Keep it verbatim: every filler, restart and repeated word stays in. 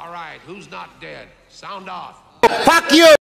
All right, who's not dead? Sound off. Fuck you!